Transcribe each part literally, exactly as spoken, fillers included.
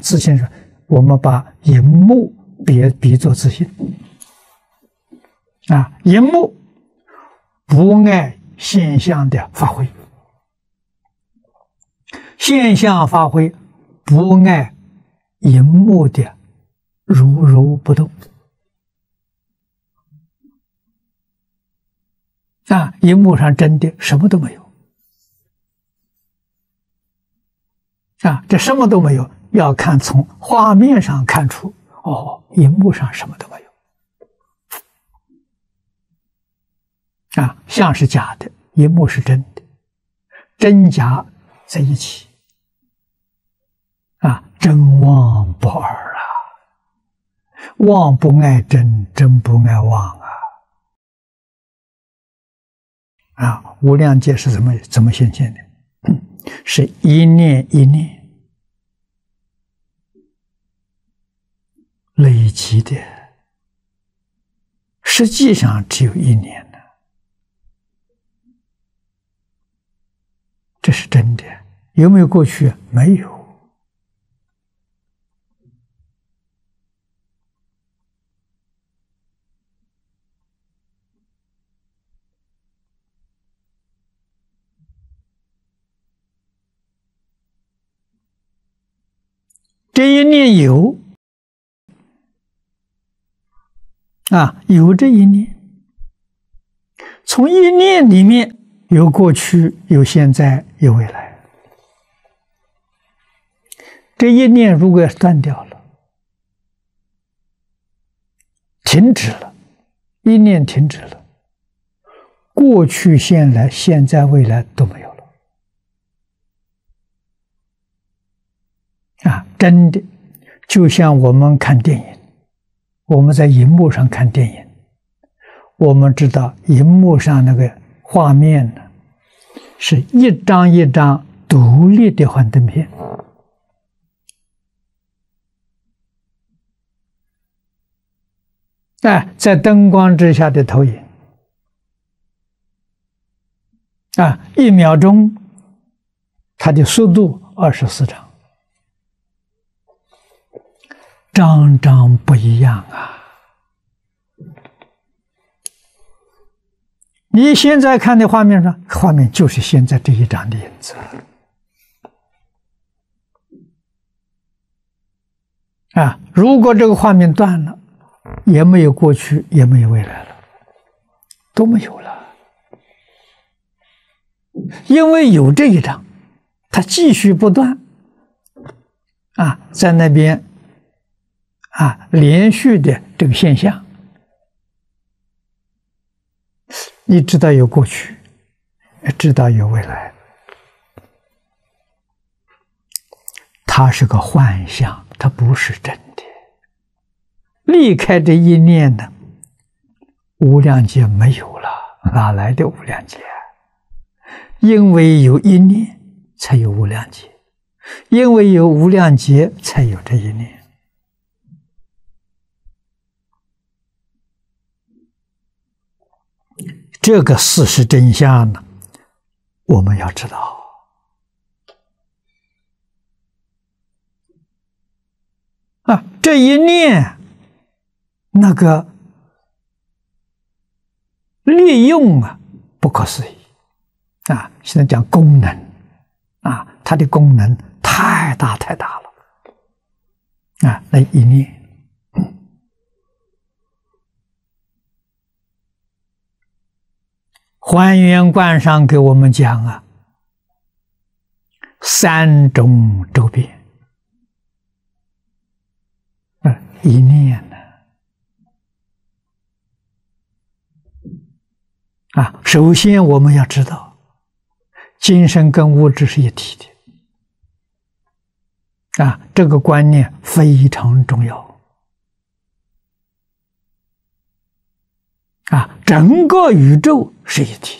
自信说，我们把荧幕比比作自信啊，荧幕不爱现象的发挥，现象发挥不爱荧幕的如如不动啊，荧幕上真的什么都没有啊，这什么都没有，要看从画面上看出，哦，荧幕上什么都没有啊，像是假的，荧幕是真的，真假在一起啊，真妄不二啊，妄不爱真，真不爱妄啊。啊，无量劫是怎么怎么显现的？是一念一念累积的，实际上只有一念呢，这是真的。有没有过去？没有。这一念有啊，有这一念，从一念里面有过去，有现在，有未来。这一念如果要是断掉了，停止了，一念停止了，过去、现来、现在、未来都没有了。啊，真的，就像我们看电影，我们在荧幕上看电影，我们知道荧幕上那个画面呢，是一张一张独立的幻灯片，啊，在灯光之下的投影，啊，一秒钟，它的速度二十四张。张张不一样啊！你现在看的画面上，画面就是现在这一张的影子啊！如果这个画面断了，也没有过去，也没有未来了，都没有了。因为有这一张，它继续不断啊，在那边。啊，连续的这个现象，你知道有过去，也知道有未来，它是个幻象，它不是真的。离开这一念呢，无量劫没有了，哪来的无量劫？因为有一念，才有无量劫；因为有无量劫，才有这一念。这个事实真相呢，我们要知道啊，这一念那个利用啊，不可思议啊！现在讲功能啊，它的功能太大太大了啊！那一念。还原观上给我们讲啊，三种周遍，啊，一念呢，啊，首先我们要知道，精神跟物质是一体的，啊，这个观念非常重要。啊，整个宇宙是一体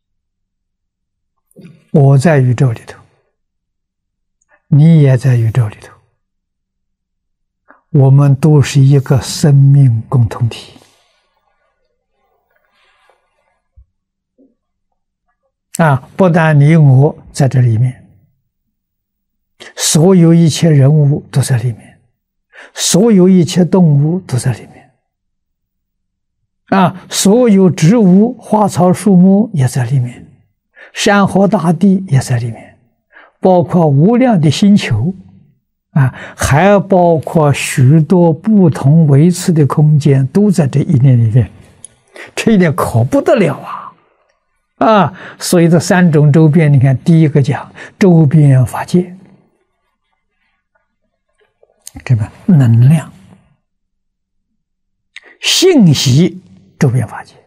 的，我在宇宙里头，你也在宇宙里头，我们都是一个生命共同体。啊，不但你我在这里面， 所有一切人物都在里面，所有一切动物都在里面，啊，所有植物、花草树木也在里面，山河大地也在里面，包括无量的星球，啊，还包括许多不同维次的空间，都在这一念里面，这一点可不得了啊！啊，所以这三种周边，你看，第一个讲周边法界，这个能量、信息，周边法界。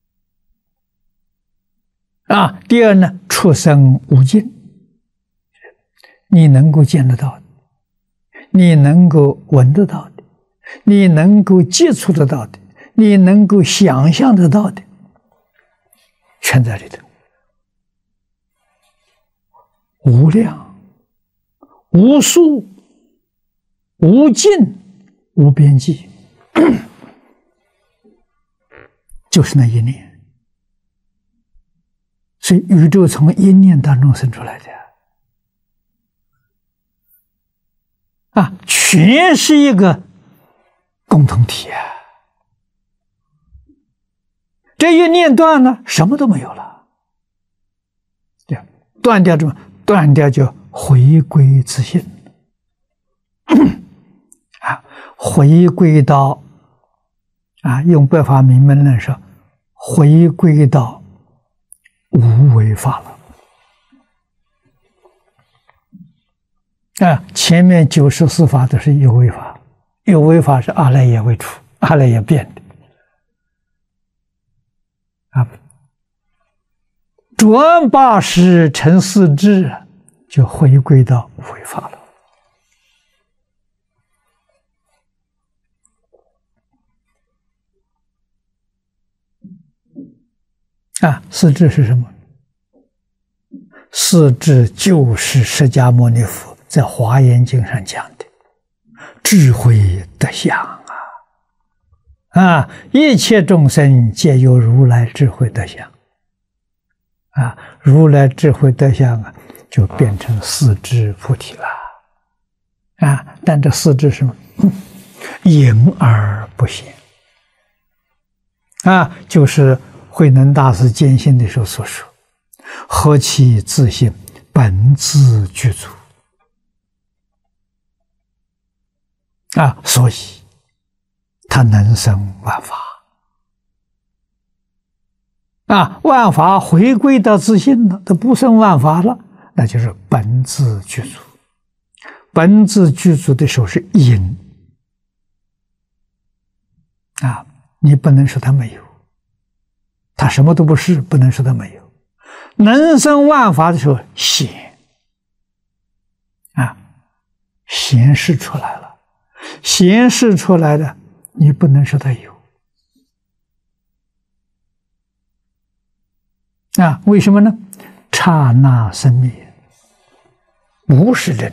啊，第二呢，出生无尽，你能够见得到的，你能够闻得到的，你能够接触得到的，你能够想象得到的，全在里头，无量、无数、无尽、无边际，就是那一念。所以宇宙从一念当中生出来的啊，全是一个共同体啊。这一念断了，什么都没有了，对，断掉什么？断掉就回归自性啊，回归到啊，用白话明门论说，回归到无为法了啊！前面九十四法都是有为法，有为法是阿赖耶为主，阿赖耶变的啊。转八识成四智，就回归到无为法了啊。四智是什么？四智就是释迦牟尼佛在《华严经》上讲的智慧德相啊！啊，一切众生皆有如来智慧德相啊！如来智慧德相啊，就变成四智菩提了啊！但这四智是什么？隐而不显啊，就是慧能大师见性的时候所说：“何其自性，本自具足。”啊，所以他能生万法啊，万法回归到自性了，他不生万法了，那就是本自具足。本自具足的时候是隐啊，你不能说他没有，他什么都不是，不能说他没有。能生万法的时候显啊，显示出来了，显示出来的你不能说他有啊？为什么呢？刹那生灭，无是真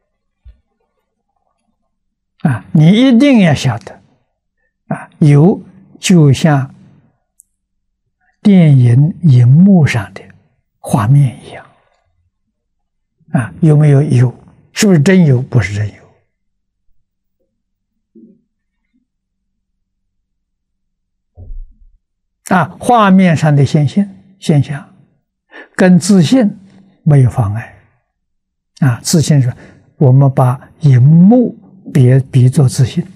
的啊！你一定要晓得啊，有就像电影荧幕上的画面一样啊，有没有？有，是不是真有？不是真有啊。画面上的现象现象跟自性没有妨碍啊。自性是我们把荧幕别比作自性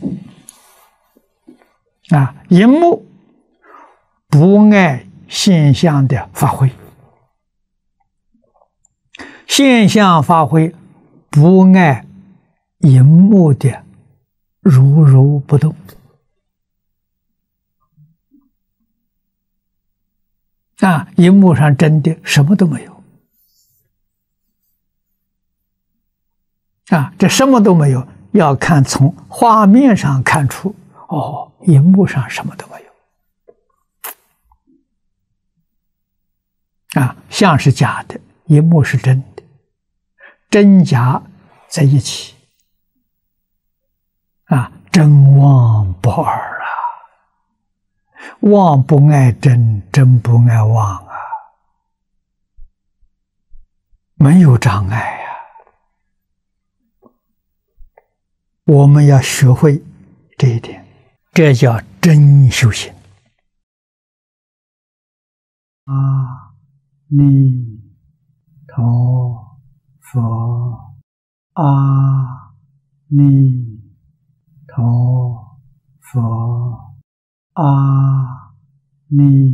啊，荧幕不碍现象的发挥，现象发挥不碍荧幕的如如不动啊，荧幕上真的什么都没有啊，这什么都没有，要看从画面上看出，哦，荧幕上什么都没有啊，像是假的，荧幕是真的，真假在一起啊，真妄不二啊，妄不碍真，真不碍妄啊，没有障碍啊我们要学会这一点，这叫真修行。阿弥陀佛，阿弥陀佛，阿弥